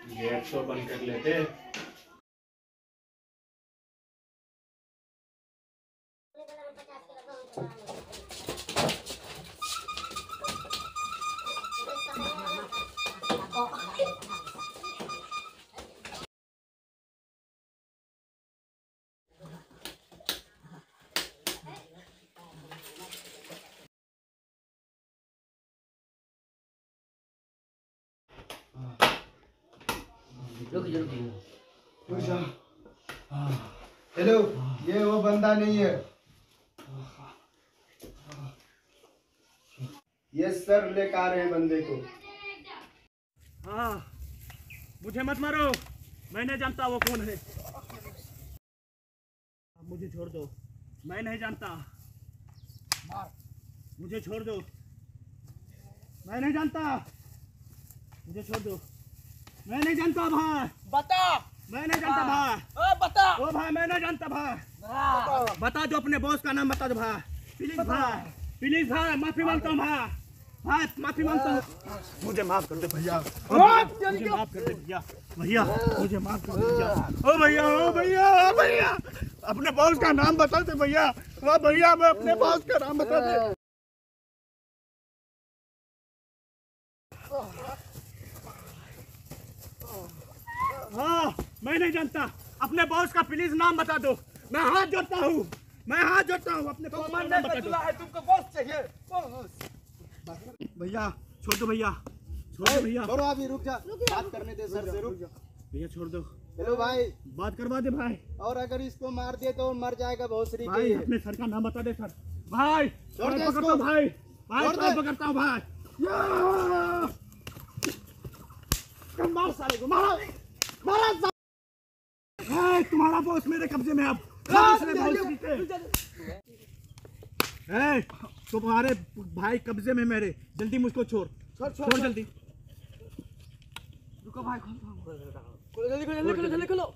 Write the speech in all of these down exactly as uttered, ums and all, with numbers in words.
Gate तो बंद कर लेते। हेलो, ये वो बंदा नहीं है। यस सर, लेकर आ रहे हैं बंदे को। हाँ, मुझे मत मारो, मैं नहीं जानता वो कौन है। मुझे छोड़ दो, मैं नहीं जानता। मुझे छोड़ दो, मैं नहीं जानता। मुझे छोड़ दो, मैं नहीं जानता भाई। बता, मैं नहीं जानता भाई। ओ बता, ओ भाई मैं नहीं जानता भाई। बता दो, अपने बॉस का नाम बता दो भाई, प्लीज भाई, प्लीज भाई, माफी मांगता हूँ भाई, भाई माफी मांगता हूँ। मुझे माफ कर दे भैया, मुझे माफ कर दे भैया, भैया मुझे माफ कर दे भैया। ओ भैया, ओ भैया, ओ भैया, अपने बॉस का नाम बता दे भैया। ओ भैया, मैं अपने बॉस का नाम बता दे। हाँ, मैं नहीं जानता, अपने बॉस का प्लीज नाम बता दो। मैं हाथ जोड़ता हूँ, मैं हाथ जोड़ता हूँ, अपने बॉस का नाम बता दो। है तुमको बॉस चाहिए। भैया छोड़ दो, भैया छोड़ दो भैया। छोड़ो, अभी रुक जा, बात करने दे सर से। रुक जा भैया, छोड़ दो। हेलो भाई, बात करवा दे भाई। और अगर इसको मार दिए तो मर जाएगा भोसरी भाई के। अपने सर का नाम बता दे सर। भाई छोड़ दे पकड़ता इसको। हूँ भाई, भाई छोड़ दे। पकड़ता हूँ भाई। कम मार साले को, मारो मारो। ए, तुम्हारा बॉस मेरे कब्जे में अब। ए, तुम्हारे भाई कब्जे में मेरे, जल्दी मुझको छोड़, छोड़ छोड़ जल्दी। रुको भाई, खोलो जल्दी, खोलो जल्दी, जल्दी खोलो।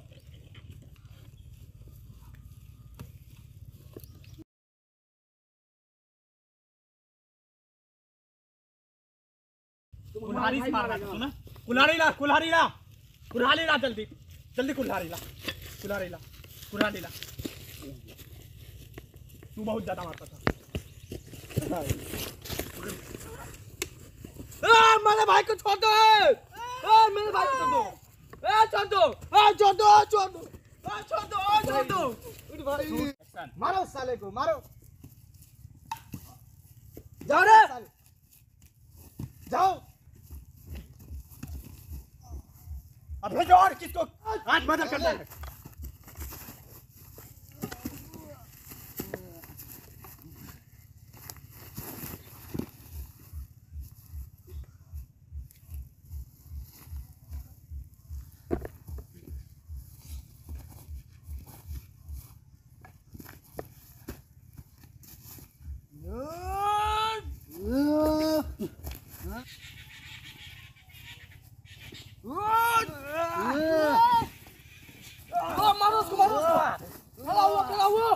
कुल्हाड़ी से मारना है ना? कुल्हाड़ी ला, कुल्हाड़ी ला, कुल्हाड़ी ला, जल्दी जल्दी कुल्हाड़ी ला, कुल्हाड़ी ला, कुल्हाड़ी ला। तू बहुत ज्यादा मारता था। ए, मेरे भाई को छोड़ दो। ए, मेरे भाई को छोड़ दो। ए, छोड़ दो, ए, छोड़ दो, छोड़ दो, ए, छोड़ दो, ए, छोड़ दो। उठ भाई, मारो साले को, मारो। जाओ रे। जाओ। अब भेजो और किसको आज मदद करना है। मारो उसको, मारो उसको। खड़ा हुआ, खड़ा हुआ।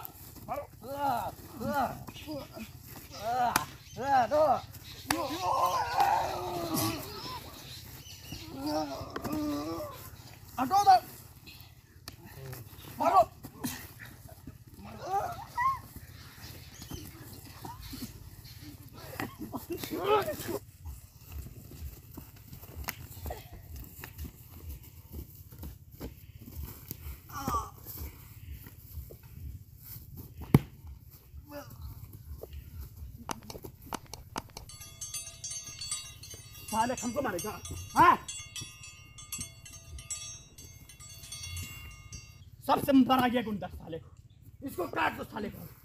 हटो उधर, मारो। साले हमको मारेगा, हाँ? सबसे बड़ा ये गुंडा साले को, इसको काट दो साले को।